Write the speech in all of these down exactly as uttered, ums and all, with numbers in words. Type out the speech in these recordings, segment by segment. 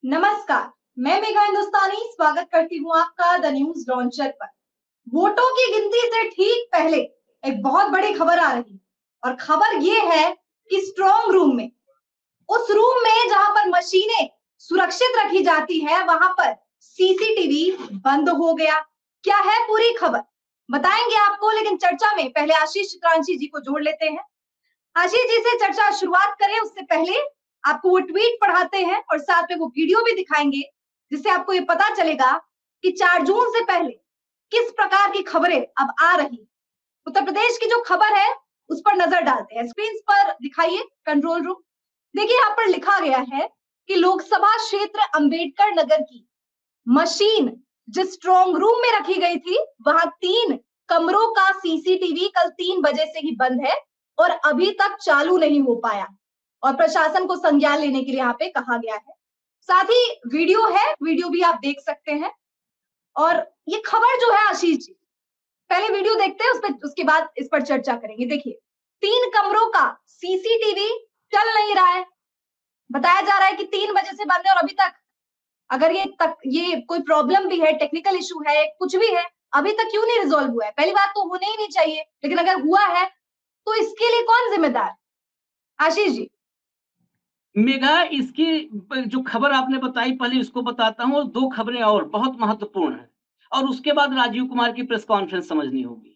नमस्कार, मैं मेघा हिंदुस्तानी स्वागत करती हूँ आपका द न्यूज लॉन्चर पर। वोटों की गिनती से ठीक पहले एक बहुत बड़ी खबर आ रही है और खबर ये है कि स्ट्रॉन्ग रूम में, उस रूम में जहां पर मशीनें सुरक्षित रखी जाती है, वहां पर सीसीटीवी बंद हो गया। क्या है पूरी खबर बताएंगे आपको, लेकिन चर्चा में पहले आशीष चित्रांशी जी को जोड़ लेते हैं। आशीष जी से चर्चा शुरुआत करें उससे पहले आपको वो ट्वीट पढ़ाते हैं और साथ में वो वीडियो भी दिखाएंगे, जिससे आपको ये पता चलेगा कि चार जून से पहले किस प्रकार की खबरें अब आ रही। उत्तर प्रदेश की जो खबर है उस पर नजर डालते हैं। स्क्रीन पर दिखाइए कंट्रोल रूम। देखिए यहाँ पर लिखा गया है कि लोकसभा क्षेत्र अंबेडकर नगर की मशीन जिस स्ट्रॉन्ग रूम में रखी गई थी, वहां तीन कमरों का सीसीटीवी कल तीन बजे से ही बंद है और अभी तक चालू नहीं हो पाया और प्रशासन को संज्ञान लेने के लिए यहाँ पे कहा गया है। साथ ही वीडियो है, वीडियो भी आप देख सकते हैं। और ये खबर जो है आशीष जी, पहले वीडियो देखते हैं, उस पर उसके बाद इस पर चर्चा करेंगे। देखिए, तीन कमरों का सीसीटीवी चल नहीं रहा है। बताया जा रहा है कि तीन बजे से बंद है और अभी तक, अगर ये तक ये कोई प्रॉब्लम भी है, टेक्निकल इशू है, कुछ भी है, अभी तक क्यों नहीं रिजॉल्व हुआ है? पहली बात तो होने ही नहीं चाहिए, लेकिन अगर हुआ है तो इसके लिए कौन जिम्मेदार? आशीष जी। मेघा, इसकी जो खबर आपने बताई पहले इसको बताता हूँ, और दो खबरें और बहुत महत्वपूर्ण हैं, और उसके बाद राजीव कुमार की प्रेस कॉन्फ्रेंस समझनी होगी।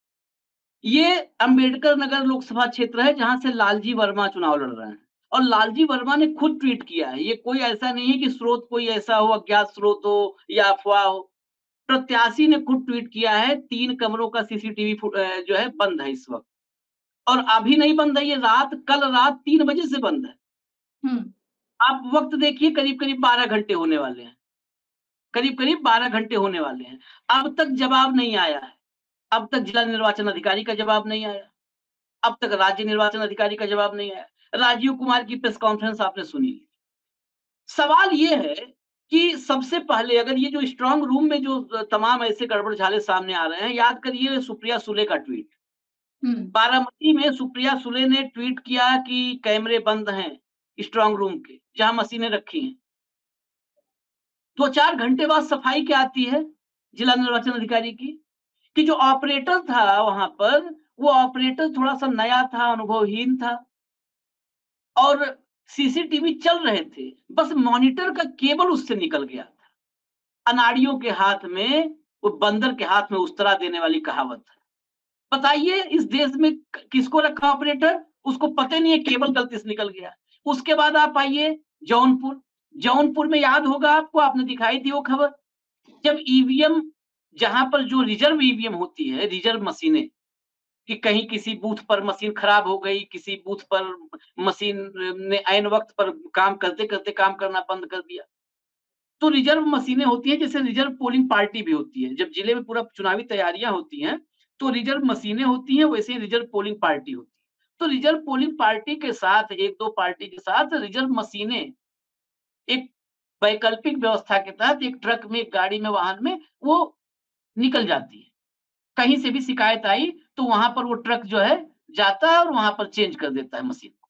ये अंबेडकर नगर लोकसभा क्षेत्र है जहां से लालजी वर्मा चुनाव लड़ रहे हैं, और लालजी वर्मा ने खुद ट्वीट किया है। ये कोई ऐसा नहीं है कि स्रोत कोई ऐसा हो, अज्ञात स्रोत हो या अफवाह हो। प्रत्याशी ने खुद ट्वीट किया है, तीन कमरों का सीसीटीवी जो है बंद है इस वक्त, और अभी नहीं बंद है, ये रात कल रात तीन बजे से बंद है। हम्म आप वक्त देखिए, करीब करीब बारह घंटे होने वाले हैं, करीब करीब बारह घंटे होने वाले हैं। अब तक जवाब नहीं आया है। अब तक जिला निर्वाचन अधिकारी का जवाब नहीं आया, अब तक राज्य निर्वाचन अधिकारी का जवाब नहीं आया। राजीव कुमार की प्रेस कॉन्फ्रेंस आपने सुनी। सवाल ये है कि सबसे पहले, अगर ये जो स्ट्रांग रूम में जो तमाम ऐसे गड़बड़ झाले सामने आ रहे हैं, याद करिए सुप्रिया सुले का ट्वीट। बारामती में सुप्रिया सुले ने ट्वीट किया कि कैमरे बंद हैं स्ट्रांग रूम के जहां मशीनें रखी हैं। दो चार घंटे बाद सफाई क्या आती है जिला निर्वाचन अधिकारी की, कि जो ऑपरेटर था वहां पर, वो ऑपरेटर थोड़ा सा नया था, अनुभवहीन था, और सीसीटीवी चल रहे थे, बस मॉनिटर का केबल उससे निकल गया था। अनाड़ियों के हाथ में, वो बंदर के हाथ में उस्तरा देने वाली कहावत है। बताइए, इस देश में किसको रखा ऑपरेटर? उसको पता नहीं है, केबल गलती से निकल गया। उसके बाद आप आइए जौनपुर। जौनपुर में याद होगा आपको, आपने दिखाई थी वो खबर, जब ईवीएम, जहां पर जो रिजर्व ईवीएम होती है, रिजर्व मशीनें, कि कहीं किसी बूथ पर मशीन खराब हो गई, किसी बूथ पर मशीन ने ऐन वक्त पर काम करते करते काम करना बंद कर दिया। तो रिजर्व मशीनें होती हैं, जैसे रिजर्व पोलिंग पार्टी भी होती है। जब जिले में पूरा चुनावी तैयारियां होती हैं तो रिजर्व मशीनें होती हैं, वैसे ही रिजर्व पोलिंग पार्टी होती है। तो रिजर्व पोलिंग पार्टी के साथ, एक दो पार्टी के साथ रिजर्व मशीनें एक वैकल्पिक व्यवस्था के तहत एक ट्रक में, एक गाड़ी में, वाहन में वो निकल जाती है। कहीं से भी शिकायत आई तो वहां पर वो ट्रक जो है जाता है और वहां पर चेंज कर देता है मशीन को।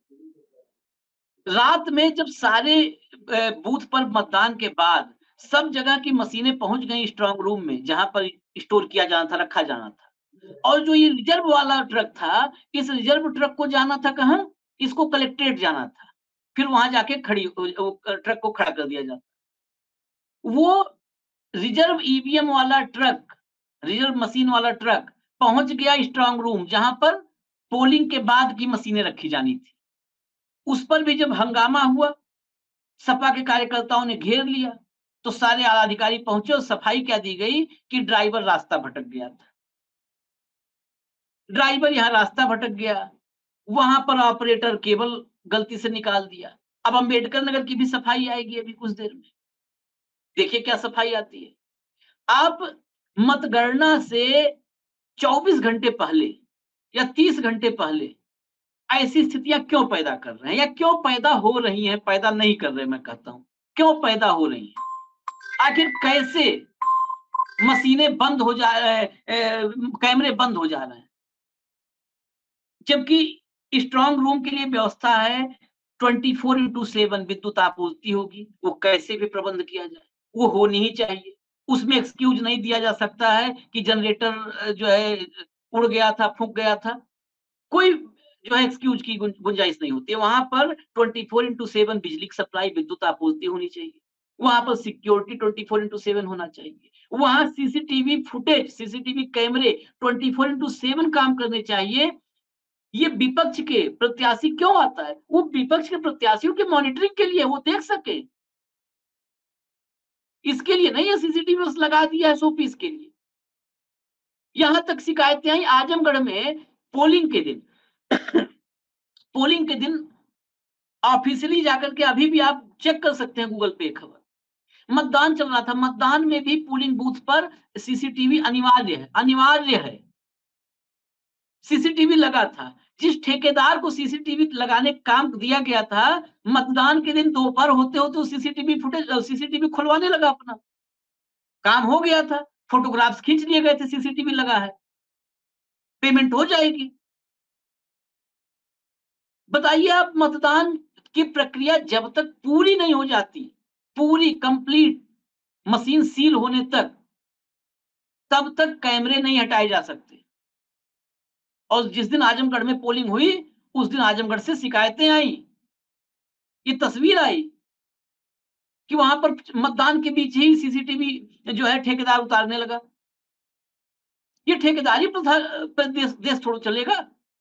रात में जब सारे बूथ पर मतदान के बाद सब जगह की मशीनें पहुंच गई स्ट्रांग रूम में जहां पर स्टोर किया जाना था, रखा जाना था, और जो ये रिजर्व वाला ट्रक था, इस रिजर्व ट्रक को जाना था कहां? इसको कलेक्ट्रेट जाना था, फिर वहां जाके खड़ी ट्रक को खड़ा कर दिया जाता। वो रिजर्व ईवीएम वाला ट्रक, रिजर्व मशीन वाला ट्रक पहुंच गया स्ट्रांग रूम जहां पर पोलिंग के बाद की मशीनें रखी जानी थी। उस पर भी जब हंगामा हुआ, सपा के कार्यकर्ताओं ने घेर लिया, तो सारे आला अधिकारी पहुंचे और सफाई क्या दी गई कि ड्राइवर रास्ता भटक गया था। ड्राइवर यहां रास्ता भटक गया, वहां पर ऑपरेटर केबल गलती से निकाल दिया। अब अंबेडकर नगर की भी सफाई आएगी अभी कुछ देर में। देखिए क्या सफाई आती है। आप मतगणना से चौबीस घंटे पहले या तीस घंटे पहले ऐसी स्थितियां क्यों पैदा कर रहे हैं, या क्यों पैदा हो रही हैं? पैदा नहीं कर रहे, मैं कहता हूं, क्यों पैदा हो रही हैं? आखिर कैसे मशीनें बंद हो जा रहे हैं, कैमरे बंद हो जा रहे हैं, जबकि स्ट्रांग रूम के लिए व्यवस्था है ट्वेंटी फोर इंटू सेवन विद्युत आपूर्ति होगी, वो कैसे भी प्रबंध किया जाए, वो होनी ही चाहिए। उसमें एक्सक्यूज नहीं दिया जा सकता है कि जनरेटर जो है उड़ गया था, फूक गया था। कोई जो है एक्सक्यूज की गुं गुंजाइश नहीं होती है। वहाँ पर ट्वेंटी फोर इंटू सेवन बिजली की सप्लाई, विद्युत आपूर्ति होनी चाहिए। वहाँ पर security twenty four into seven होना चाहिए। वहाँ सीसीटीवी फुटेज, सीसीटीवी कैमरे ट्वेंटी फोर इंटू सेवन काम करने चाहिए। ये विपक्ष के प्रत्याशी क्यों आता है? वो विपक्ष के प्रत्याशियों की मॉनिटरिंग के लिए, वो देख सके। इसके लिए नहीं है सीसीटीवी बस लगा दिया है शो पीस के लिए। यहां तक शिकायतें आई आजमगढ़ में पोलिंग के दिन पोलिंग के दिन ऑफिशियली जाकर के अभी भी आप चेक कर सकते हैं गूगल पे खबर। मतदान चल रहा था, मतदान में भी पोलिंग बूथ पर सीसीटीवी अनिवार्य है, अनिवार्य है। सीसीटीवी लगा था। जिस ठेकेदार को सीसीटीवी लगाने का काम दिया गया था, मतदान के दिन दोपहर होते होते सीसीटीवी फुटेज सीसीटीवी खुलवाने लगा अपना। काम हो गया था, फोटोग्राफ्स खींच लिए गए थे, सीसीटीवी लगा है, पेमेंट हो जाएगी। बताइए आप, मतदान की प्रक्रिया जब तक पूरी नहीं हो जाती, पूरी कंप्लीट मशीन सील होने तक, तब तक कैमरे नहीं हटाए जा सकते। और जिस दिन आजमगढ़ में पोलिंग हुई, उस दिन आजमगढ़ से शिकायतें आई, ये तस्वीर आई कि वहां पर मतदान के बीच ही सीसीटीवी जो है ठेकेदार उतारने लगा। ये ठेकेदारी प्रथा देश, देश थोड़ा चलेगा।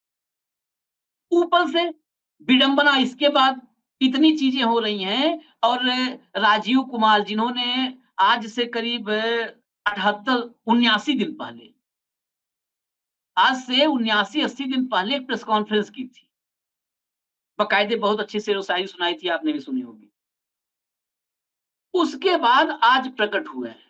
ऊपर से विडंबना, इसके बाद इतनी चीजें हो रही हैं। और राजीव कुमार, जिन्होंने आज से करीब अठहत्तर उन्यासी दिन पहले आज से उन्यासी अस्सी दिन पहले एक प्रेस कॉन्फ्रेंस की थी, बाकायदे बहुत अच्छी शेरो शायरी सुनाई थी, आपने भी सुनी होगी। उसके बाद आज प्रकट हुए हैं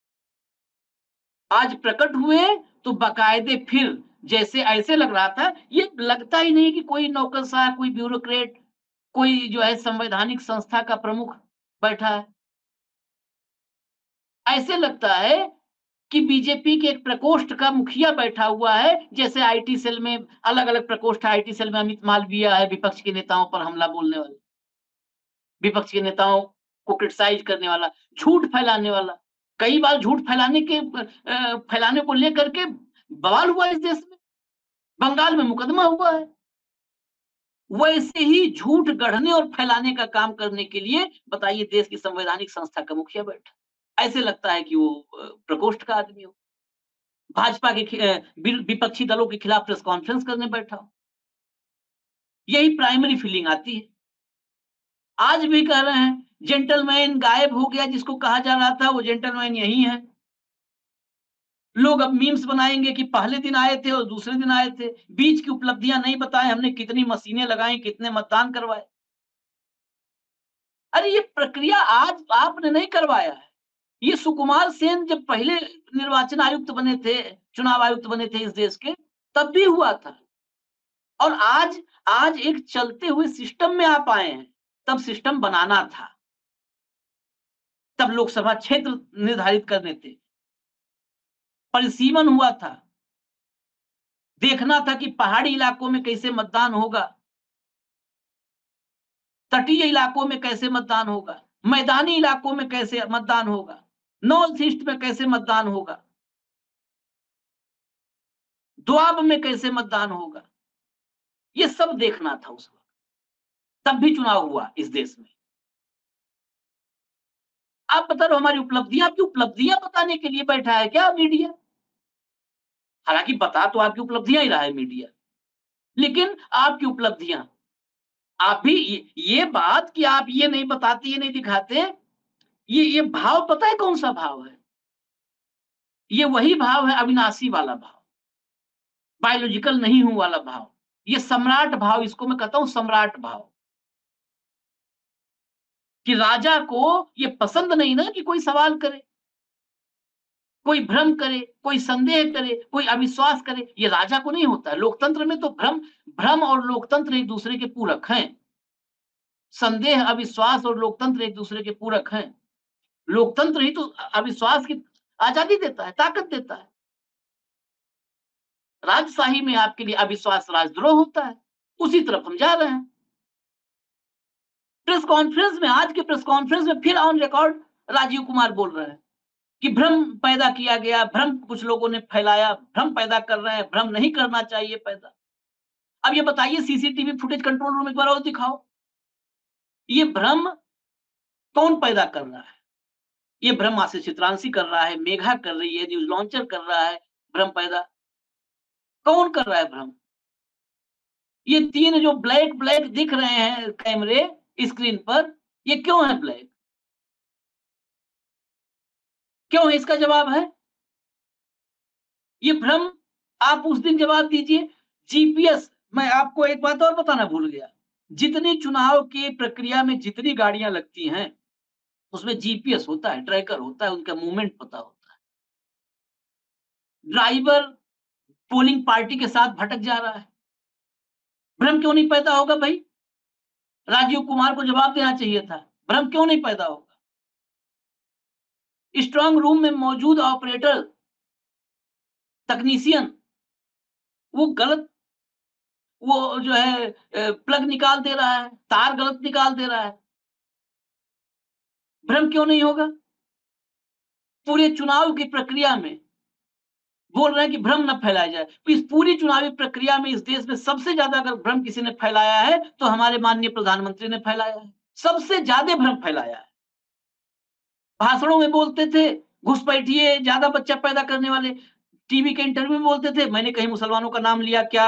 आज प्रकट हुए तो बाकायदे फिर जैसे ऐसे लग रहा था, ये लगता ही नहीं कि कोई नौकरशाह, कोई ब्यूरोक्रेट, कोई जो है संवैधानिक संस्था का प्रमुख बैठा है। ऐसे लगता है कि बीजेपी के एक प्रकोष्ठ का मुखिया बैठा हुआ है, जैसे आईटी सेल में अलग-अलग प्रकोष्ठ, आईटी सेल में अमित मालवीय है, विपक्ष के नेताओं पर हमला बोलने वाला, विपक्ष के नेताओं को क्रिटिसाइज करने वाला, झूठ फैलाने वाला। कई बार झूठ फैलाने के फैलाने को लेकर के बवाल हुआ इस देश में, बंगाल में मुकदमा हुआ है। वैसे ही झूठ गढ़ने और फैलाने का काम करने के लिए बताइए देश की संवैधानिक संस्था का मुखिया बैठा। ऐसे लगता है कि वो प्रकोष्ठ का आदमी हो, भाजपा के विपक्षी दलों के खिलाफ प्रेस कॉन्फ्रेंस करने बैठा हो। यही प्राइमरी फीलिंग आती है। आज भी कह रहे हैं जेंटलमैन गायब हो गया, जिसको कहा जा रहा था वो जेंटलमैन यही है। लोग अब मीम्स बनाएंगे कि पहले दिन आए थे और दूसरे दिन आए थे, बीच की उपलब्धियां नहीं बताए, हमने कितनी मशीनें लगाई, कितने मतदान करवाए। अरे ये प्रक्रिया आज आपने नहीं करवाया है। ये सुकुमार सेन जब पहले निर्वाचन आयुक्त बने थे, चुनाव आयुक्त बने थे इस देश के, तब भी हुआ था। और आज आज एक चलते हुए सिस्टम में आप आए हैं, तब सिस्टम बनाना था, तब लोकसभा क्षेत्र निर्धारित करने थे, परिसीमन हुआ था, देखना था कि पहाड़ी इलाकों में कैसे मतदान होगा, तटीय इलाकों में कैसे मतदान होगा, मैदानी इलाकों में कैसे मतदान होगा, नॉर्थ ईस्ट में कैसे मतदान होगा, दोआब में कैसे मतदान होगा। ये सब देखना था उस वक्त, तब भी चुनाव हुआ इस देश में। आप बता रहे हो हमारी उपलब्धियां, आपकी उपलब्धियां बताने के लिए बैठा है क्या मीडिया? हालांकि बता तो आपकी उपलब्धियां ही रहा है मीडिया, लेकिन आपकी उपलब्धियां, आप भी ये, ये बात कि आप ये नहीं बताते, ये नहीं दिखाते, ये ये भाव पता है कौन सा भाव है? ये वही भाव है अविनाशी वाला भाव, बायोलॉजिकल नहीं हूं वाला भाव, ये सम्राट भाव, इसको मैं कहता हूं सम्राट भाव। कि राजा को ये पसंद नहीं ना कि कोई सवाल करे, कोई भ्रम करे, कोई संदेह करे, कोई अविश्वास करे, ये राजा को नहीं होता है। लोकतंत्र में तो भ्रम भ्रम और लोकतंत्र एक दूसरे के पूरक हैं। संदेह, अविश्वास और लोकतंत्र एक दूसरे के पूरक हैं। लोकतंत्र ही तो अविश्वास की आजादी देता है, ताकत देता है। राजशाही में आपके लिए अविश्वास राजद्रोह होता है। उसी तरफ हम जा रहे हैं। प्रेस कॉन्फ्रेंस में, आज के प्रेस कॉन्फ्रेंस में फिर ऑन रिकॉर्ड राजीव कुमार बोल रहे हैं कि भ्रम पैदा किया गया, भ्रम कुछ लोगों ने फैलाया, भ्रम पैदा कर रहे हैं, भ्रम नहीं करना चाहिए पैदा। अब ये बताइए, सीसीटीवी फुटेज कंट्रोल रूम एक बार और दिखाओ, ये भ्रम कौन पैदा कर रहा है? ये भ्रम आशीष चित्रांशी कर रहा है, मेघा कर रही है, न्यूज लॉन्चर कर रहा है भ्रम पैदा। कौन कर रहा है भ्रम? ये तीन जो ब्लैक ब्लैक दिख रहे हैं कैमरे स्क्रीन पर, ये क्यों है ब्लैक? क्यों है? इसका जवाब है ये भ्रम। आप उस दिन जवाब दीजिए। जीपीएस, मैं आपको एक बात और बताना भूल गया, जितनी चुनाव की प्रक्रिया में जितनी गाड़ियां लगती हैं उसमें जीपीएस होता है, ट्रैकर होता है, उनका मूवमेंट पता होता है। ड्राइवर पोलिंग पार्टी के साथ भटक जा रहा है, भ्रम क्यों नहीं पैदा होगा भाई? राजीव कुमार को जवाब देना चाहिए था, भ्रम क्यों नहीं पैदा होगा? स्ट्रांग रूम में मौजूद ऑपरेटर तकनीशियन वो गलत, वो जो है प्लग निकाल दे रहा है, तार गलत निकाल दे रहा है, भ्रम क्यों नहीं होगा? पूरे चुनाव की प्रक्रिया में बोल रहे हैं कि भ्रम न फैलाया जाए। इस पूरी चुनावी प्रक्रिया में इस देश में सबसे ज्यादा अगर भ्रम किसी ने फैलाया है तो हमारे माननीय प्रधानमंत्री ने फैलाया है, सबसे ज्यादा भ्रम फैलाया है। भाषणों में बोलते थे घुसपैठिए, ज्यादा बच्चा पैदा करने वाले, टीवी के इंटरव्यू में बोलते थे, मैंने कहीं मुसलमानों का नाम लिया क्या?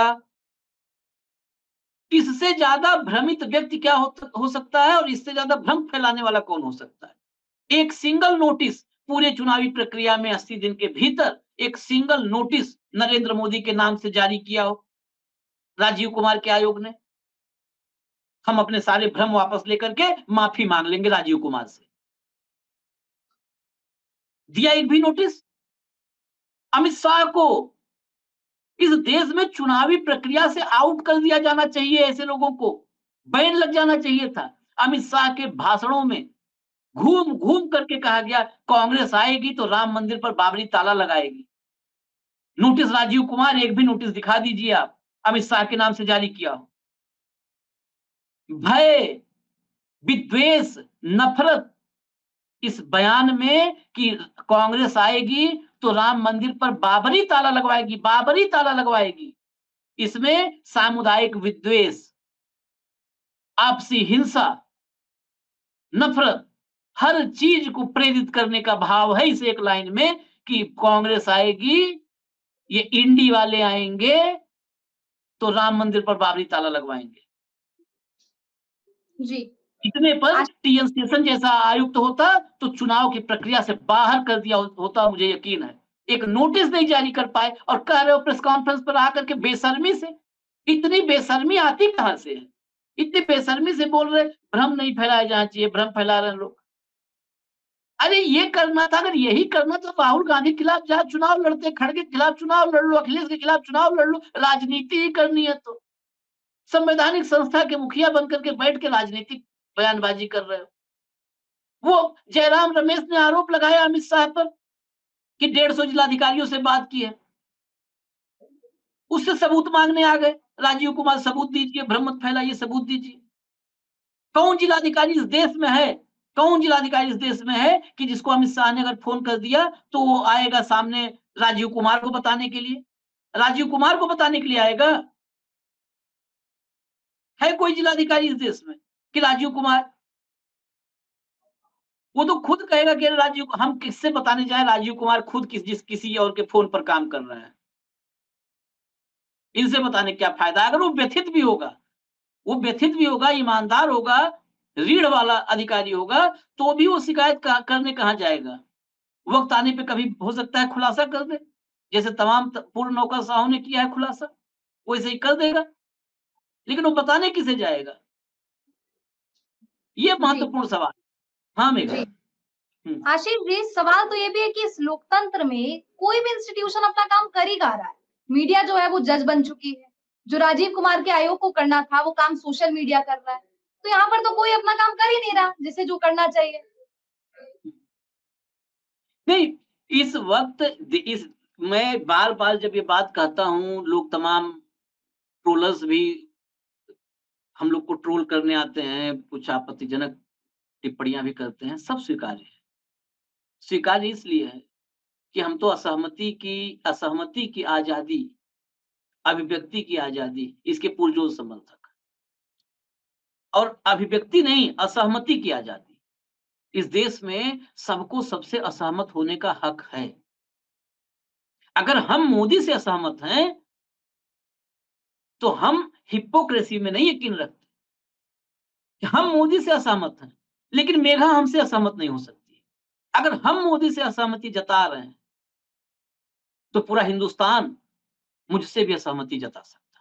इससे ज्यादा भ्रमित व्यक्ति क्या हो, हो सकता है और इससे ज्यादा भ्रम फैलाने वाला कौन हो सकता है? एक सिंगल नोटिस पूरे चुनावी प्रक्रिया में अस्सी दिन के भीतर एक सिंगल नोटिस नरेंद्र मोदी के नाम से जारी किया हो राजीव कुमार के आयोग ने, हम अपने सारे भ्रम वापस लेकर के माफी मांग लेंगे राजीव कुमार से। दिया एक भी नोटिस? अमित शाह को इस देश में चुनावी प्रक्रिया से आउट कर दिया जाना चाहिए, ऐसे लोगों को बैन लग जाना चाहिए था। अमित शाह के भाषणों में घूम घूम करके कहा गया कांग्रेस आएगी तो राम मंदिर पर बाबरी ताला लगाएगी। नोटिस राजीव कुमार एक भी नोटिस दिखा दीजिए आप अमित शाह के नाम से जारी किया हो। भय, विद्वेष, नफरत इस बयान में कि कांग्रेस आएगी तो राम मंदिर पर बाबरी ताला लगवाएगी, बाबरी ताला लगवाएगी, इसमें सामुदायिक विद्वेष, आपसी हिंसा, नफरत, हर चीज को प्रेरित करने का भाव है इस एक लाइन में कि कांग्रेस आएगी, ये इंडी वाले आएंगे तो राम मंदिर पर बाबरी ताला लगवाएंगे। जी, इतने पर टीएन शेषन जैसा आयुक्त होता तो चुनाव की प्रक्रिया से बाहर कर दिया होता, मुझे यकीन है। एक नोटिस नहीं जारी कर पाए और कह रहे हो प्रेस कॉन्फ्रेंस पर आकर के बेशर्मी से। इतनी बेशर्मी आती कहां से है? इतनी बेशर्मी से बोल रहे भ्रम नहीं फैलाया जाना चाहिए, भ्रम फैला रहे हैं लोग। अरे ये करना था, अगर यही करना तो राहुल गांधी के खिलाफ जहां चुनाव लड़ते, खड़गे के खिलाफ चुनाव लड़ लो, अखिलेश के खिलाफ चुनाव लड़ लो, राजनीति ही करनी है तो संवैधानिक संस्था के मुखिया बनकर के बैठ के राजनीतिक बयानबाजी कर रहे हो। वो जयराम रमेश ने आरोप लगाया अमित शाह पर कि डेढ़ सौ जिलाधिकारियों से बात की है, उससे सबूत मांगने आ गए राजीव कुमार, सबूत दीजिए, भ्रम मत फैलाइए, सबूत दीजिए। कौन जिलाधिकारी इस देश में है, कौन जिलाधिकारी इस देश में है कि जिसको अमित शाह ने अगर फोन कर दिया तो वो आएगा सामने राजीव कुमार को बताने के लिए, राजीव कुमार को बताने के लिए आएगा? है कोई जिलाधिकारी इस देश में कि राजीव कुमार? वो तो खुद कहेगा कि राजीव, हम किससे बताने जाए, राजीव कुमार खुद किस जिस किसी और के फोन पर काम कर रहे हैं, इनसे बताने क्या फायदा? अगर वो व्यथित भी होगा, वो व्यथित भी होगा, ईमानदार होगा, रीढ़ वाला अधिकारी होगा, तो भी वो शिकायत करने कहां जाएगा? वक्त आने पे कभी हो सकता है खुलासा कर दे, जैसे तमाम पूर्व नौकरशाहों ने किया है खुलासा, वैसे ही कर देगा, लेकिन वो बताने किसे जाएगा? ये महत्वपूर्ण सवाल। हाँ मेघा। आशीष जी, सवाल तो ये भी है कि इस लोकतंत्र में कोई भी इंस्टीट्यूशन अपना काम कर ही कहा रहा है। मीडिया जो है वो जज बन चुकी है, जो राजीव कुमार के आयोग को करना था वो काम सोशल मीडिया कर रहा है, तो यहाँ पर तो कोई अपना काम कर ही नहीं रहा जिसे जो करना चाहिए। नहीं, इस वक्त इस मैं बार बार जब ये बात कहता हूं, लोग तमाम ट्रोलर्स भी हम लोग को ट्रोल करने आते हैं, कुछ आपत्तिजनक टिप्पणियां भी करते हैं, सब स्वीकार्य है। स्वीकार्य इसलिए है कि हम तो असहमति की असहमति की आजादी, अभिव्यक्ति की आजादी, इसके पुरजोर समर्थक, और अभिव्यक्ति नहीं, असहमति की आजादी। इस देश में सबको सबसे असहमत होने का हक है। अगर हम मोदी से असहमत हैं, तो हम हिपोक्रेसी में नहीं यकीन रखते। हम मोदी से असहमत हैं, लेकिन मेघा हमसे असहमत नहीं हो सकती। अगर हम मोदी से असहमति जता रहे हैं, तो पूरा हिंदुस्तान मुझसे भी असहमति जता सकता है।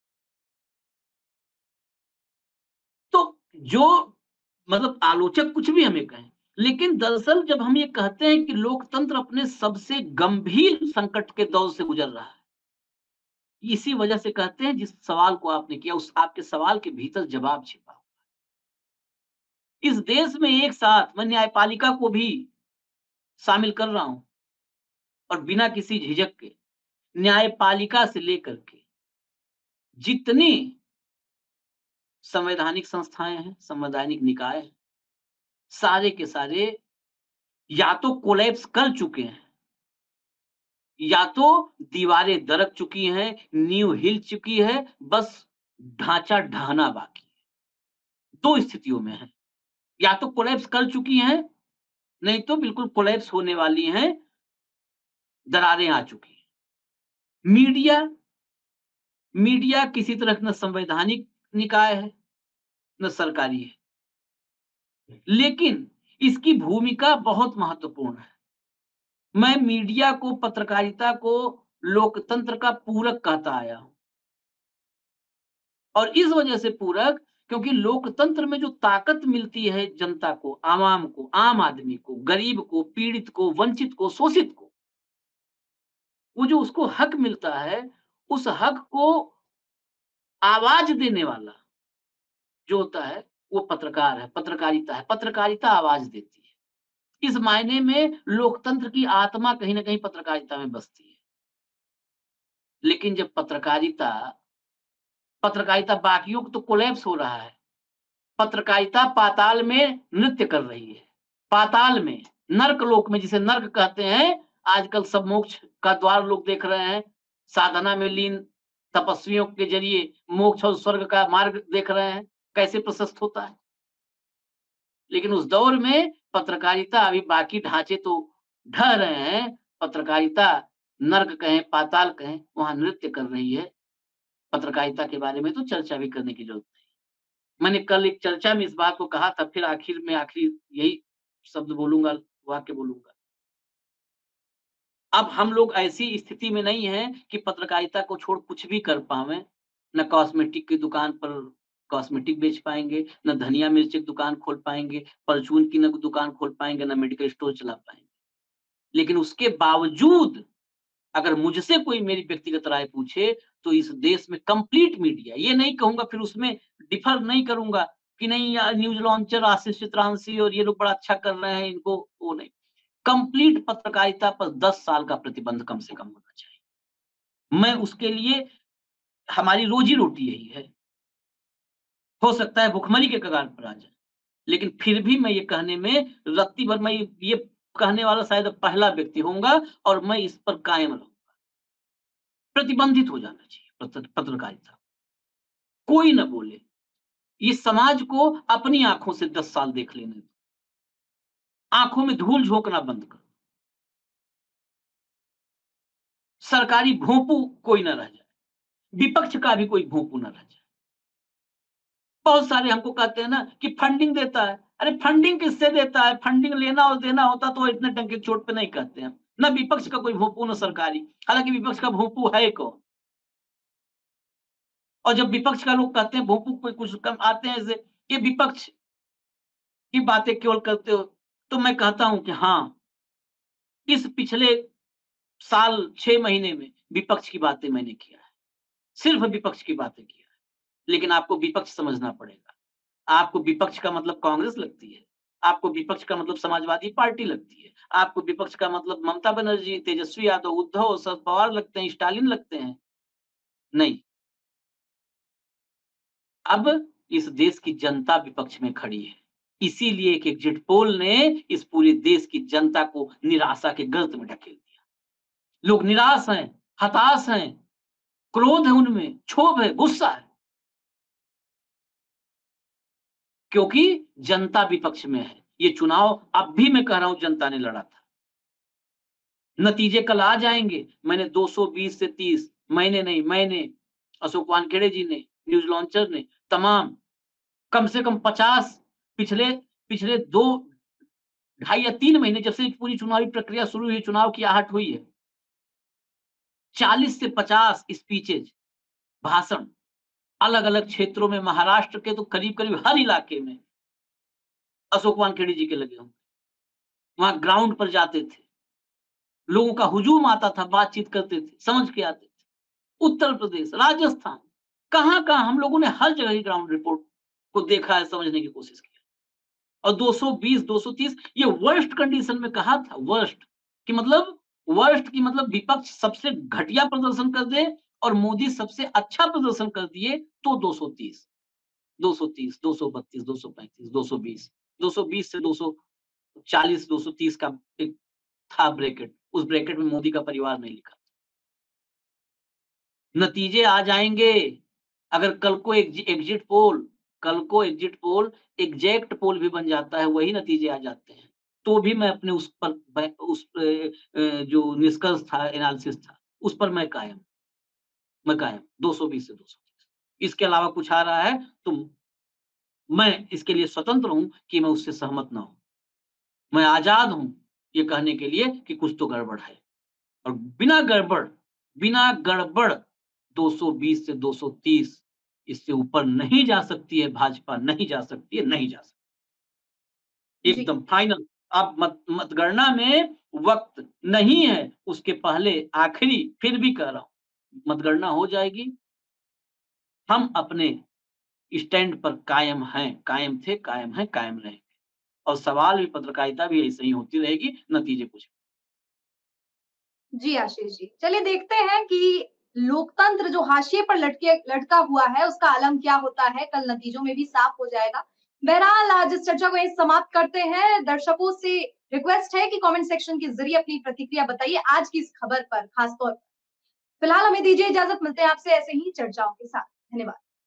तो जो मतलब आलोचक कुछ भी हमें कहें, लेकिन दरअसल जब हम ये कहते हैं कि लोकतंत्र अपने सबसे गंभीर संकट के दौर से गुजर रहा है, इसी वजह से कहते हैं जिस सवाल को आपने किया, उस आपके सवाल के भीतर जवाब छिपा हुआ है। इस देश में एक साथ मैं न्यायपालिका को भी शामिल कर रहा हूं, और बिना किसी झिझक के न्यायपालिका से लेकर के जितनी संवैधानिक संस्थाएं हैं, संवैधानिक निकाय हैं, सारे के सारे या तो कोलैप्स कर चुके हैं, या तो दीवारें दरक चुकी हैं, नींव हिल चुकी है, बस ढांचा ढहना बाकी है। दो स्थितियों में है, या तो कोलैप्स कर चुकी हैं, नहीं तो बिल्कुल कोलैप्स होने वाली हैं, दरारें आ चुकी हैं। मीडिया मीडिया किसी तरह का न संवैधानिक निकाय है, न सरकारी है, लेकिन इसकी भूमिका बहुत महत्वपूर्ण है। मैं मीडिया को, पत्रकारिता को लोकतंत्र का पूरक कहता आया हूं, और इस वजह से पूरक क्योंकि लोकतंत्र में जो ताकत मिलती है जनता को, आवाम को, आम आदमी को, गरीब को, पीड़ित को, वंचित को, शोषित को, वो जो उसको हक मिलता है, उस हक को आवाज देने वाला जो होता है वो पत्रकार है, पत्रकारिता है। पत्रकारिता आवाज देती है। इस मायने में लोकतंत्र की आत्मा कहीं ना कहीं पत्रकारिता में बसती है। लेकिन जब पत्रकारिता पत्रकारिता बाकियों को तो कोलैप्स हो रहा है, पत्रकारिता पाताल में नृत्य कर रही है। पाताल में, नर्क लोक में, जिसे नर्क कहते हैं, आजकल सब मोक्ष का द्वार लोग देख रहे हैं, साधना में लीन तपस्वियों के जरिए मोक्ष और स्वर्ग का मार्ग देख रहे हैं कैसे प्रशस्त होता है। लेकिन उस दौर में पत्रकारिता अभी बाकी ढांचे तो ढह रहे हैं, पत्रकारिता नर्क कहें, पाताल कहें, वहां नृत्य कर रही है। पत्रकारिता के बारे में तो चर्चा भी करने की जरूरत नहीं। मैंने कल एक चर्चा में इस बात को कहा था, फिर आखिर में आखिरी यही शब्द बोलूंगा, वाक्य बोलूंगा। अब हम लोग ऐसी स्थिति में नहीं है कि पत्रकारिता को छोड़ कुछ भी कर पावे। न कॉस्मेटिक की दुकान पर कॉस्मेटिक बेच पाएंगे, न धनिया मिर्च की दुकान खोल पाएंगे, परचून की न दुकान खोल पाएंगे, न मेडिकल स्टोर चला पाएंगे। लेकिन उसके बावजूद अगर मुझसे कोई मेरी व्यक्तिगत राय पूछे, तो इस देश में कंप्लीट मीडिया, ये नहीं कहूंगा, फिर उसमें डिफर नहीं करूंगा कि नहीं यार न्यूज लॉन्चर आशीष चित्रांशी और ये लोग बड़ा अच्छा कर रहे हैं, इनको वो नहीं। कंप्लीट पत्रकारिता पर दस साल का प्रतिबंध कम से कम होना चाहिए। मैं उसके लिए, हमारी रोजी रोटी यही है। हो सकता है भुखमरी के कगार पर आ जाए, लेकिन फिर भी मैं ये कहने में रत्ती भर, मैं ये कहने वाला शायद पहला व्यक्ति होऊंगा, और मैं इस पर कायम रहूंगा। प्रतिबंधित हो जाना चाहिए पत्र, पत्रकारिता। कोई न बोले, ये समाज को अपनी आंखों से दस साल देख लेने दो। आंखों में धूल झोंकना बंद कर। सरकारी भोंपू कोई न रह जाए, विपक्ष का भी कोई भोंपू न रह जाए। बहुत सारे हमको कहते हैं ना कि फंडिंग देता है। अरे फंडिंग किससे देता है? फंडिंग लेना और देना होता तो इतने टंके चोट पे नहीं कहते हैं। न विपक्ष का कोई भोंपू, न सरकारी। हालांकि विपक्ष का भोंपू है कौन? और जब विपक्ष का लोग कहते हैं भोंपू पे कुछ कम आते हैं, ऐसे ये विपक्ष की बातें केवल करते हो, तो मैं कहता हूं कि हाँ, इस पिछले साल छह महीने में विपक्ष की बातें मैंने किया है, सिर्फ विपक्ष की बातें किया है। लेकिन आपको विपक्ष समझना पड़ेगा। आपको विपक्ष का मतलब कांग्रेस लगती है, आपको विपक्ष का मतलब समाजवादी पार्टी लगती है, आपको विपक्ष का मतलब ममता बनर्जी, तेजस्वी यादव, उद्धव, शरद पवार लगते हैं, स्टालिन लगते हैं। नहीं। अब इस देश की जनता विपक्ष में खड़ी है। इसीलिए एक एग्जिट पोल ने इस पूरे देश की जनता को निराशा के गर्त में ढकेल दिया। लोग निराश हैं, हताश हैं, क्रोध है उनमें, क्षोभ है, गुस्सा है, क्योंकि जनता विपक्ष में है। ये चुनाव अब भी मैं कह रहा हूं जनता ने लड़ा था। नतीजे कल आ जाएंगे। मैंने दो सौ बीस से तीस, मैंने नहीं मैंने अशोक वानखेड़े जी ने, न्यूज लॉन्चर ने, तमाम कम से कम पचास पिछले पिछले दो ढाई या तीन महीने जब से पूरी चुनावी प्रक्रिया शुरू हुई, चुनाव की आहट हुई है, चालीस से पचास स्पीचेज, भाषण अलग अलग क्षेत्रों में, महाराष्ट्र के तो करीब करीब हर इलाके में अशोक वानखेड़े जी के लगे होंगे। वहां ग्राउंड पर जाते थे, लोगों का हुजूम आता था, बातचीत करते थे, समझ के आते थे। उत्तर प्रदेश, राजस्थान, कहां कहां हम लोगों ने हर जगह की ग्राउंड रिपोर्ट को देखा है, समझने की कोशिश की। और दो सौ बीस, दो सौ तीस ये वर्स्ट कंडीशन में कहा था। वर्स्ट कि मतलब वर्स्ट की मतलब विपक्ष सबसे घटिया प्रदर्शन कर दे और मोदी सबसे अच्छा प्रदर्शन कर दिए तो दो सौ तीस, दो सौ तीस, दो सौ बत्तीस, दो सौ पैंतीस, दो सौ बीस, दो सौ बीस से दो सौ चालीस, दो सौ तीस का एक था ब्रैकेट। उस ब्रैकेट में मोदी का परिवार नहीं लिखा। नतीजे आ जाएंगे। अगर कल को एग्जिट पोल कल को एग्जिट पोल एग्जैक्ट पोल भी बन जाता है, वही नतीजे आ जाते हैं, तो भी मैं अपने उस पर उस जो निष्कर्ष था, एनालिसिस था, उस पर मैं कायम मैं कायम दो सौ बीस से दो सौ तीस। इसके अलावा कुछ आ रहा है तो मैं इसके लिए स्वतंत्र हूं कि मैं उससे सहमत ना हूं। मैं आजाद हूं ये कहने के लिए कि कुछ तो गड़बड़ है, और बिना गड़बड़ बिना गड़बड़ दो सौ बीस से दो सौ तीस इससे ऊपर नहीं जा सकती है भाजपा, नहीं जा सकती है, नहीं जा सकती एकदम फाइनल। अब मत मतगणना में वक्त नहीं है, उसके पहले आखिरी फिर भी कह रहा हूं, मतगणना हो जाएगी, हम अपने स्टैंड पर कायम हैं, कायम थे, कायम हैं, कायम रहेंगे। और सवाल भी, पत्रकारिता भी ऐसे ही होती रहेगी, नतीजे कुछ। जी आशीष जी, चलिए देखते हैं कि लोकतंत्र जो हाशिए पर लटके लटका हुआ है उसका आलम क्या होता है, कल नतीजों में भी साफ हो जाएगा। बहरहाल आज इस चर्चा को यहीं समाप्त करते हैं। दर्शकों से रिक्वेस्ट है कि कमेंट सेक्शन के जरिए अपनी प्रतिक्रिया बताइए आज की इस खबर पर खासतौर पर। फिलहाल हमें दीजिए इजाजत, मिलते हैं आपसे ऐसे ही चर्चाओं के साथ। धन्यवाद।